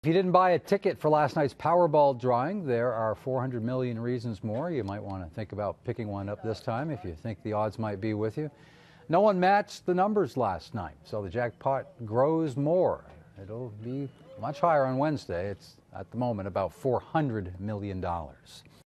If you didn't buy a ticket for last night's Powerball drawing, there are 400 million reasons more. You might want to think about picking one up this time if you think the odds might be with you. No one matched the numbers last night, so the jackpot grows more. It'll be much higher on Wednesday. It's at the moment about $400 million.